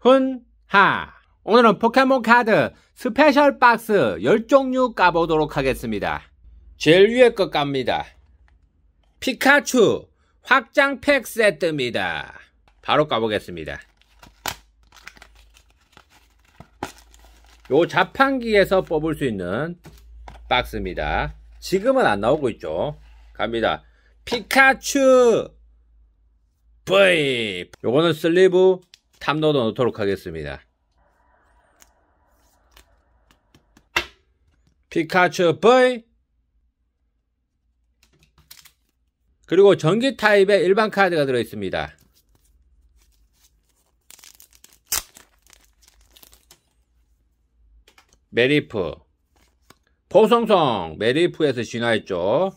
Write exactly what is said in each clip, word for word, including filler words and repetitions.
훈하. 오늘은 포켓몬 카드 스페셜 박스 십 종류 까보도록 하겠습니다. 제일 위에 거 깝니다. 피카츄 확장팩 세트입니다. 바로 까보겠습니다. 요 자판기에서 뽑을 수 있는 박스입니다. 지금은 안 나오고 있죠. 갑니다. 피카츄 V. 요거는 슬리브 탑로드 넣도록 하겠습니다. 피카츄 V. 그리고 전기 타입의 일반 카드가 들어있습니다. 메리프. 보송송. 메리프에서 진화했죠.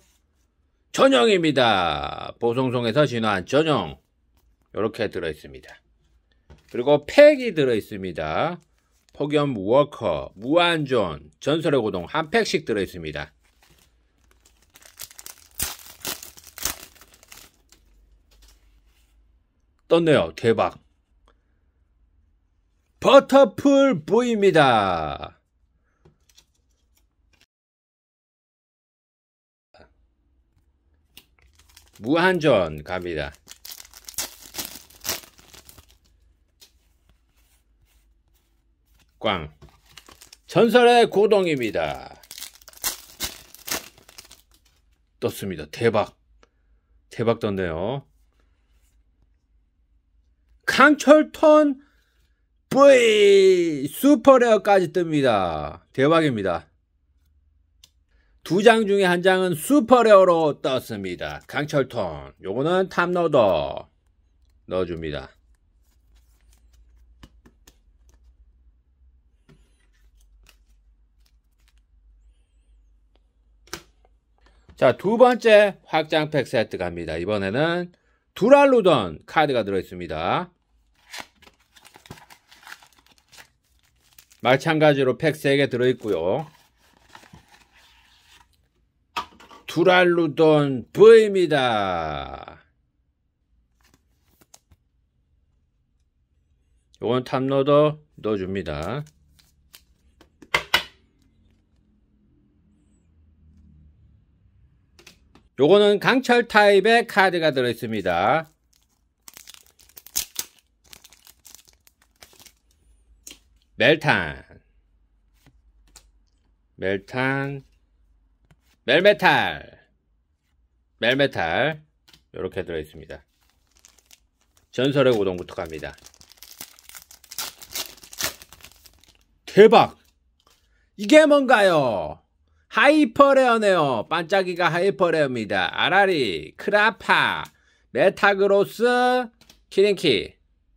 전용입니다. 보송송에서 진화한 전용. 이렇게 들어있습니다. 그리고 팩이 들어있습니다. 폭염 워커, 무한존, 전설의 고동 한 팩씩 들어있습니다. 떴네요. 대박. 버터풀 V입니다. 무한전 갑니다. 꽝. 전설의 고동입니다. 떴습니다. 대박. 대박 떴네요. 강철톤 V 슈퍼레어까지 뜹니다. 대박입니다. 두 장 중에 한 장은 슈퍼레어로 떴습니다. 강철톤. 요거는 탑로더 넣어줍니다. 자, 두 번째 확장팩 세트 갑니다. 이번에는 두랄루돈 카드가 들어있습니다. 마찬가지로 팩 세 개 들어있고요. 두랄루돈 V입니다. 요건 탑로더 넣어줍니다. 요거는 강철 타입의 카드가 들어있습니다. 멜탄, 멜탄, 멜메탈, 멜메탈 요렇게 들어있습니다. 전설의 고동부터 갑니다. 대박! 이게 뭔가요? 하이퍼레어네요. 반짝이가 하이퍼레어입니다. 아라리, 크라파, 메타그로스, 키링키.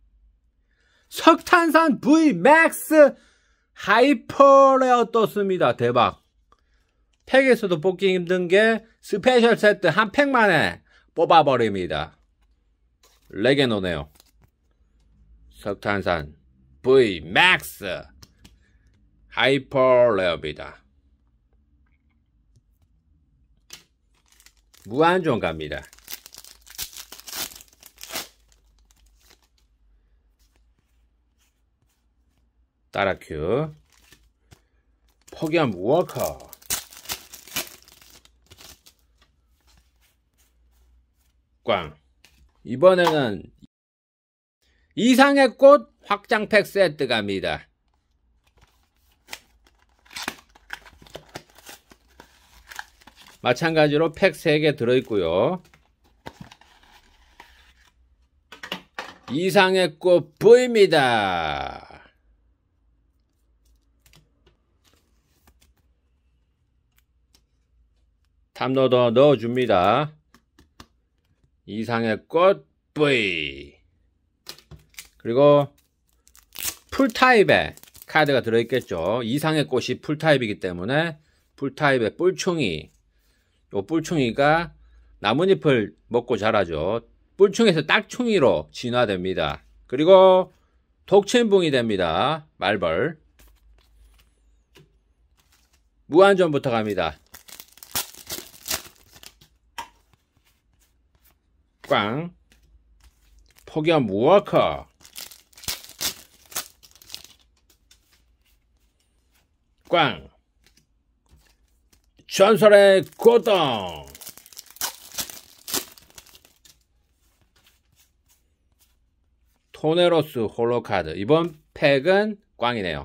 석탄산 V 맥스 하이퍼레어 떴습니다. 대박. 팩에서도 뽑기 힘든 게 스페셜 세트 한 팩만에 뽑아버립니다. 레게노네요. 석탄산 V 맥스 하이퍼레어입니다. 무한존 갑니다. 따라큐, 폭염 워커, 꽝. 이번에는 이상의 꽃 확장팩 세트 갑니다. 마찬가지로 팩 세 개 들어있고요. 이상의 꽃 V입니다. 탑로더 넣어줍니다. 이상의 꽃 V. 그리고 풀타입의 카드가 들어있겠죠. 이상의 꽃이 풀타입이기 때문에 풀타입의 뿔충이. 요 뿔충이가 나뭇잎을 먹고 자라죠. 뿔충이에서 딱충이로 진화됩니다. 그리고 독침붕이 됩니다. 말벌. 무한전부터 갑니다. 꽝. 폭염 워커. 꽝. 전설의 고동. 토네로스 홀로카드. 이번 팩은 꽝이네요.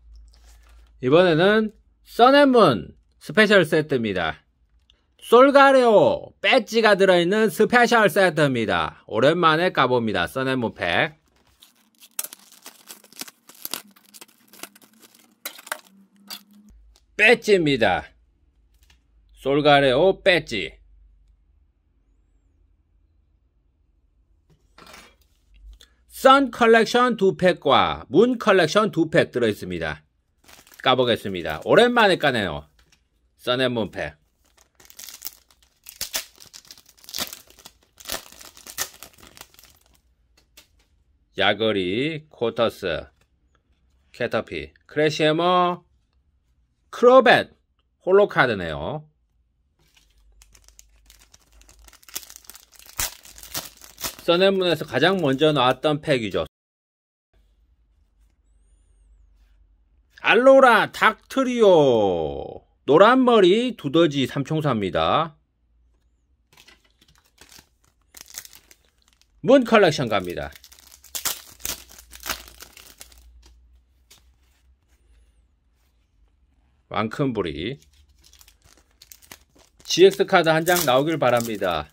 이번에는 선앤문 스페셜 세트입니다. 솔가레오 배지가 들어있는 스페셜 세트입니다. 오랜만에 까봅니다. 선앤문 팩. 배지입니다. 솔가레오 배지. 선 컬렉션 두 팩과 문 컬렉션 두 팩 들어있습니다. 까보겠습니다. 오랜만에 까네요. 선앤문 팩. 야거리, 코터스, 캐터피, 크래시해머, 크로벳 홀로카드네요. 선앤문에서 가장 먼저 나왔던 팩이죠. 알로라 닥트리오 노란머리 두더지 삼총사입니다. 문 컬렉션 갑니다. 왕큰부리 지엑스 카드 한 장 나오길 바랍니다.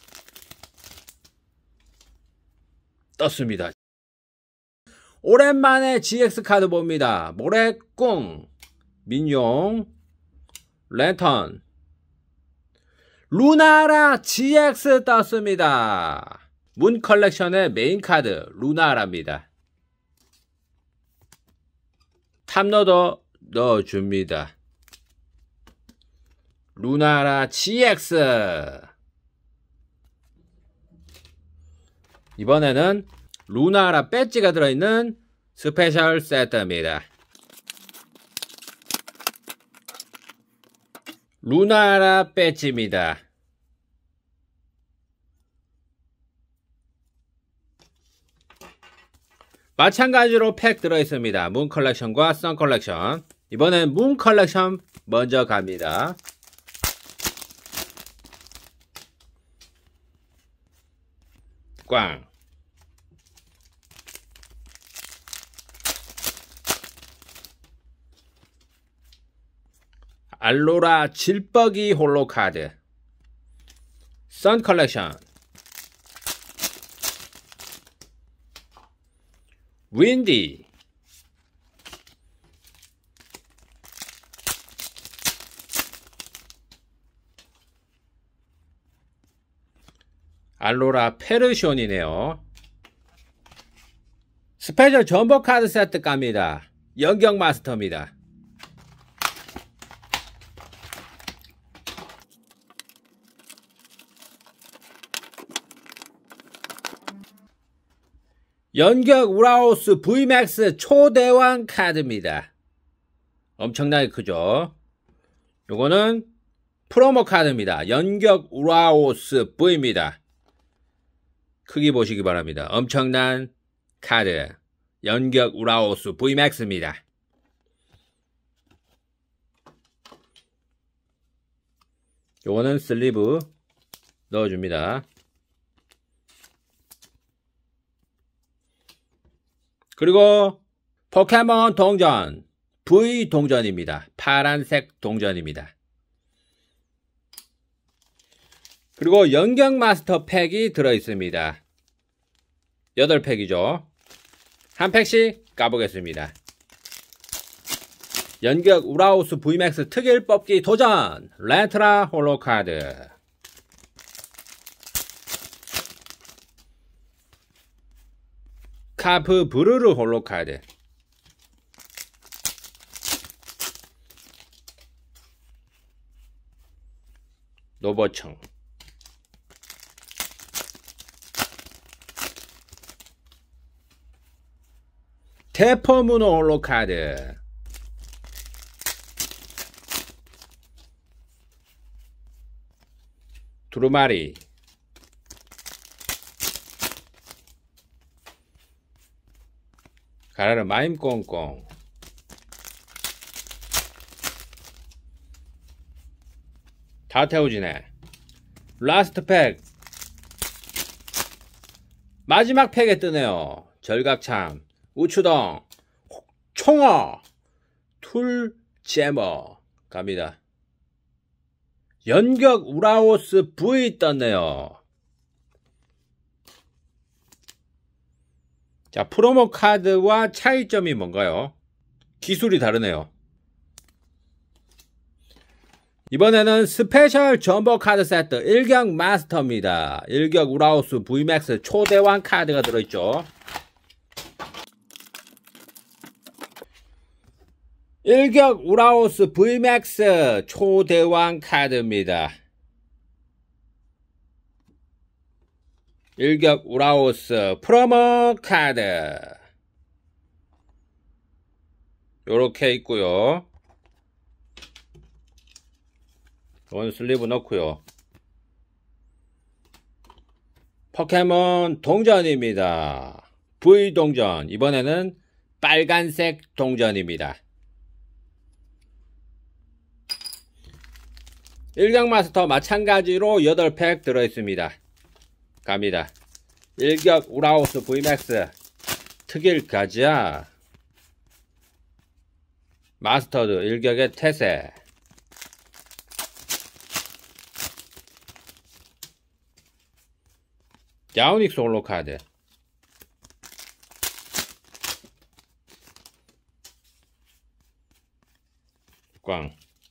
떴습니다. 오랜만에 지엑스 카드 봅니다. 모래꿍, 민용, 랜턴, 루나라 지엑스 떴습니다. 문 컬렉션의 메인 카드 루나라입니다. 탑로더 넣어줍니다. 루나라 지엑스. 이번에는 루나라 배지가 들어있는 스페셜 세트입니다. 루나라 배지입니다. 마찬가지로 팩 들어있습니다. 문 컬렉션과 선 컬렉션. 이번엔 문 컬렉션 먼저 갑니다. 꽝. 알로라 질뻑이 홀로카드. 선 컬렉션. 윈디. 알로라 페르션이네요. 스페셜 전복 카드 세트 갑니다. 연경 마스터입니다. 연격 우라오스 브이맥스 초대왕 카드입니다. 엄청나게 크죠. 요거는 프로모 카드입니다. 연격 우라오스 V입니다. 크기 보시기 바랍니다. 엄청난 카드. 연격 우라오스 브이맥스입니다. 요거는 슬리브 넣어줍니다. 그리고 포켓몬 동전 V 동전입니다. 파란색 동전입니다. 그리고 연경 마스터 팩이 들어있습니다. 여덟 팩이죠. 한 팩씩 까보겠습니다. 연격 우라우스 브이맥스 특일 뽑기 도전 렌트라 홀로카드. 카프 브루르 홀로카드. 노버청. 테퍼무노 홀로카드. 두루마리. 가라르 마임 꽁꽁. 다 태워지네. 라스트 팩. 마지막 팩에 뜨네요. 절각참, 우추덩, 총어, 툴제머 갑니다. 연격 우라오스 V 떴네요. 자, 프로모 카드와 차이점이 뭔가요? 기술이 다르네요. 이번에는 스페셜 점버 카드 세트 일격 마스터입니다. 일격 우라우스 브이맥스 초대왕 카드가 들어있죠. 일격 우라우스 브이맥스 초대왕 카드입니다. 일격 우라우스 프로모 카드 요렇게 있고요. 원 슬리브 넣고요. 포켓몬 동전입니다. V 동전. 이번에는 빨간색 동전입니다. 일격 마스터 마찬가지로 여덟 팩 들어있습니다. 갑니다. 일격 우라우스 브이맥스 특일 가자. 마스터드 일격의 태세. 야오닉스 홀로 카드. 꽝.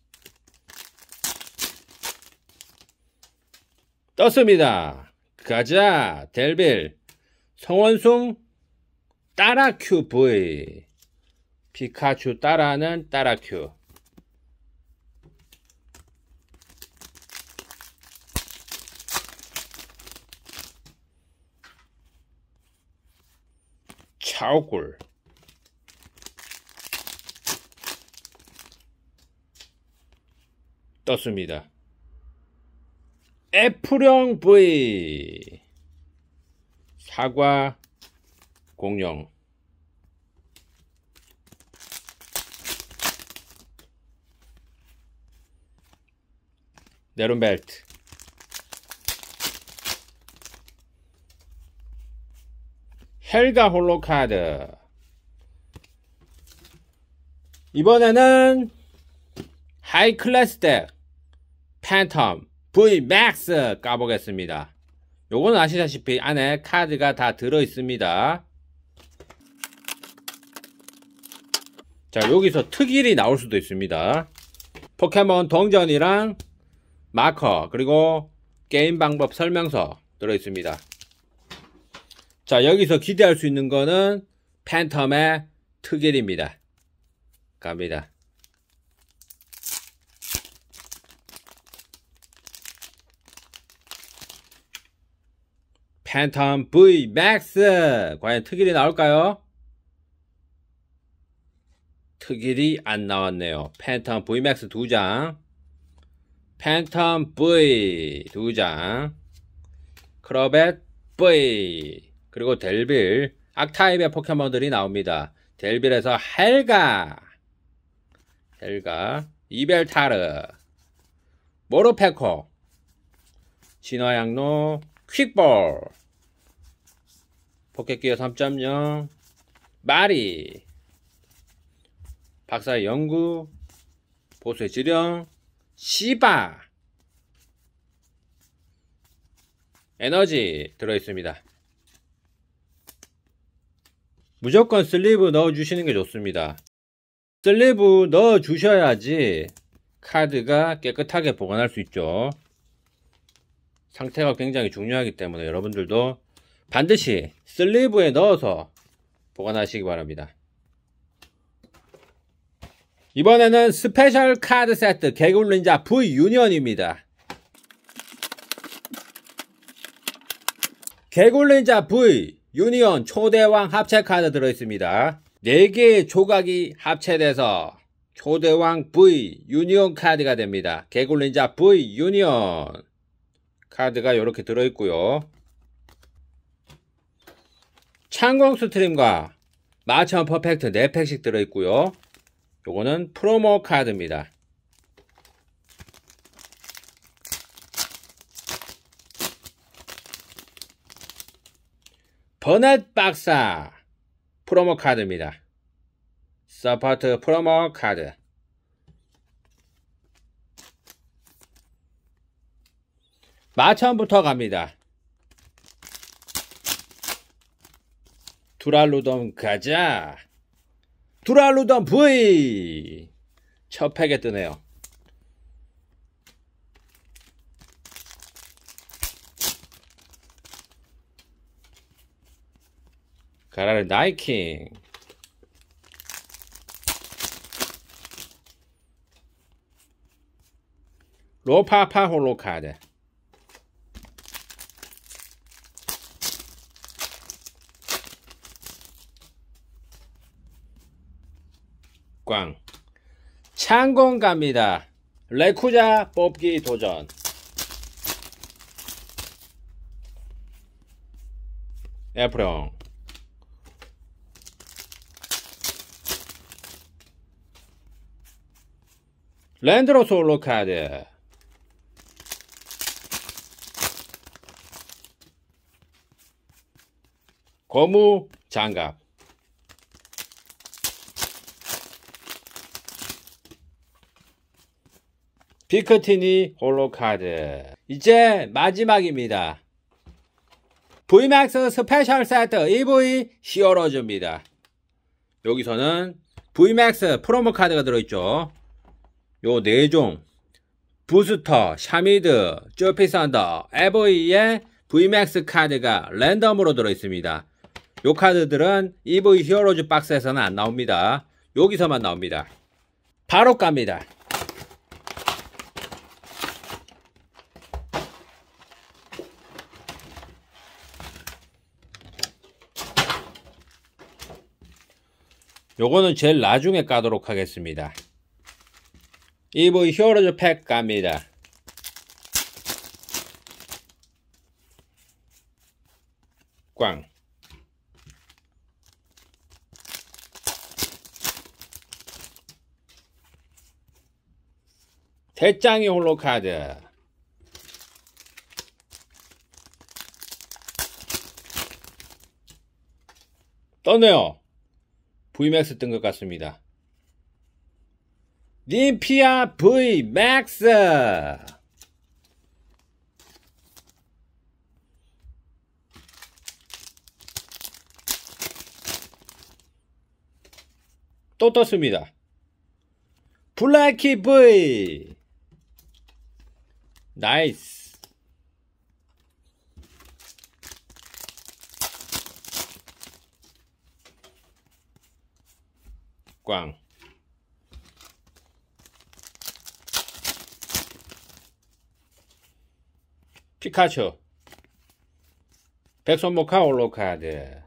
떴습니다. 가자. 델빌. 성원숭 따라 큐 V. 피카츄 따라는 따라 큐. 차오꿀. 떴습니다. 애플형 V. 사과 공룡. 네론벨트. 헬가 홀로 카드. 이번에는 하이 클래스 덱 팬텀 V 맥스 까보겠습니다. 요거는 아시다시피 안에 카드가 다 들어 있습니다. 자, 여기서 특일이 나올 수도 있습니다. 포켓몬 동전이랑 마커 그리고 게임 방법 설명서 들어 있습니다. 자, 여기서 기대할 수 있는 거는 팬텀의 특일입니다. 갑니다. 팬텀 V 맥스. 과연 특일이 나올까요? 특일이 안 나왔네요. 팬텀 V 맥스 두 장. 팬텀 V 두 장. 크로벳 V. 그리고 델빌. 악타입의 포켓몬들이 나옵니다. 델빌에서 헬가. 헬가. 이벨타르. 모로페코. 진화양로. 퀵볼. 포켓기어 삼 점 영. 마리. 박사의 연구. 보수의 지령. 시바. 에너지 들어있습니다. 무조건 슬리브 넣어주시는 게 좋습니다. 슬리브 넣어주셔야지 카드가 깨끗하게 보관할 수 있죠. 상태가 굉장히 중요하기 때문에 여러분들도 반드시 슬리브에 넣어서 보관하시기 바랍니다. 이번에는 스페셜 카드 세트 개굴닌자 V 유니언입니다. 개굴닌자 V 유니언 초대왕 합체 카드 들어있습니다. 네 개의 조각이 합체돼서 초대왕 V 유니언 카드가 됩니다. 개굴닌자 V 유니언 카드가 이렇게 들어있고요. 창공 스트림과 마천 퍼펙트 네 팩씩 들어있고요. 요거는 프로모 카드입니다. 버넷 박사 프로모 카드입니다. 서포트 프로모 카드. 마천부터 갑니다. 두랄루돈 가자. 두랄루돈 V 첫 팩에 뜨네요. 가라르 나이킹. 로파파 홀로 카드. 꽝. 창공 갑니다. 레쿠자 뽑기 도전. 에프롱. 랜드로스 홀로 카드. 고무 장갑. 피크티니 홀로 카드. 이제 마지막입니다. 브이맥스 스페셜 세트 이브이 히어로즈입니다. 여기서는 브이맥스 프로모 카드가 들어있죠. 요 네 종 부스터, 샤미드, 쪼피선더, 에브이의 브이맥스 카드가 랜덤으로 들어있습니다. 요 카드들은 이브이 히어로즈 박스에서는 안 나옵니다. 여기서만 나옵니다. 바로 갑니다. 요거는 제일 나중에 까도록 하겠습니다. 이브이 히어로즈 팩 갑니다. 꽝. 대짱이 홀로 카드. 떴네요. 브이맥스 뜬 것 같습니다. 님피아 브이맥스. 또 떴습니다. 블랙키 V. 나이스. 꽝. 피카츄. 백손모카 홀로 카드.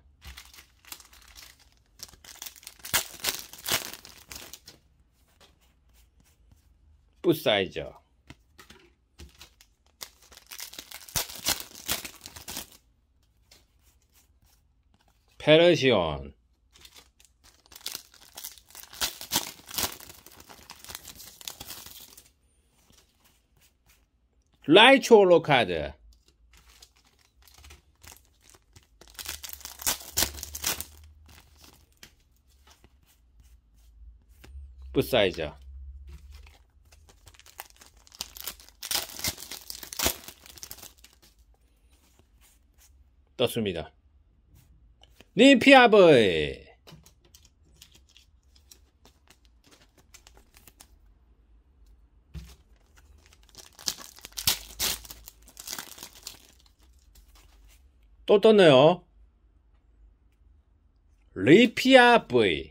뿌사이저. 페르시온. 라이츠 홀로 카드. 뿌사이저. 떴습니다. 님피아브이. 또 떴네요. 리피아 V.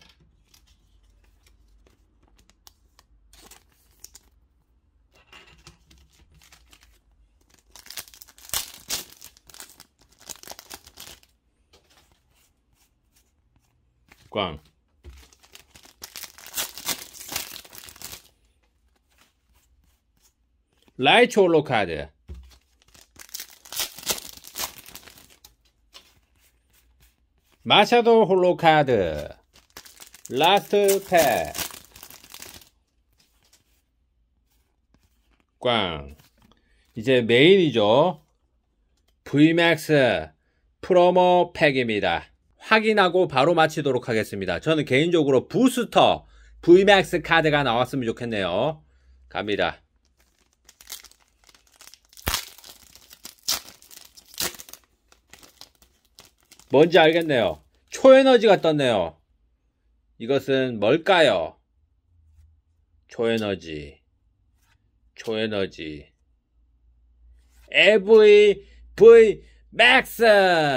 꽝. 라이츠 홀로 카드. 마샤도 홀로 카드. 라스트 팩. 꽝. 이제 메인이죠. 브이맥스 프로모 팩입니다. 확인하고 바로 마치도록 하겠습니다. 저는 개인적으로 부스터 브이맥스 카드가 나왔으면 좋겠네요. 갑니다. 뭔지 알겠네요. 초에너지가 떴네요. 이것은 뭘까요? 초에너지, 초에너지, 에브이 브이 맥스!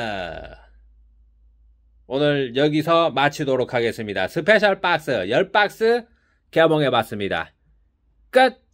오늘 여기서 마치도록 하겠습니다. 스페셜 박스 십 박스 개봉해봤습니다. 끝!